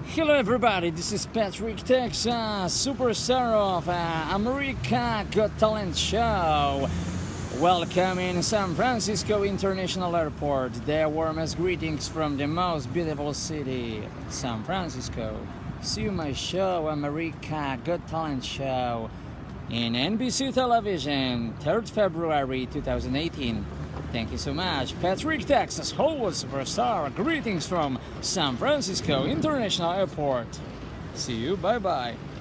Hello everybody, this is Patrick, Texas, superstar of America Got Talent show. Welcome in San Francisco International Airport. The warmest greetings from the most beautiful city, San Francisco. See my show, America Got Talent show, in NBC television, 3rd February 2018. Thank you so much. Patrick, Texas, Hollywood superstar. Greetings from San Francisco International Airport. See you. Bye-bye.